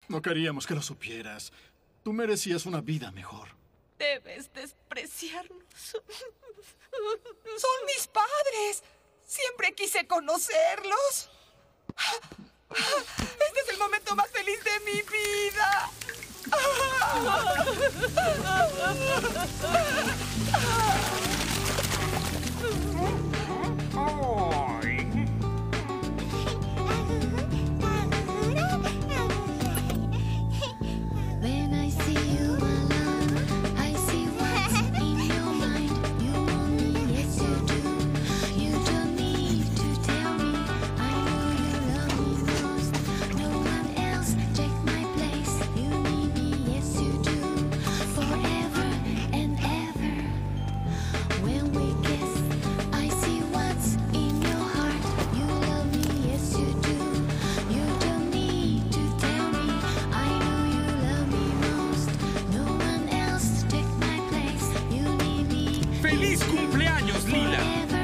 No queríamos que lo supieras. Tú merecías una vida mejor. Debes despreciarnos. ¡Son mis padres! Siempre quise conocerlos. Este es el momento más feliz de mi vida. When I see you alone, I see what's in your mind. You want me, yes you do. You don't need to tell me. I know you love me most. No one else take my place. You need me, yes you do. Forever and ever. When we kiss, I see what's in your heart. You love me, yes you do. You don't need to tell me. I know you love me most. No one else take my place. You need me. ¡Feliz cumpleaños, Lila! Forever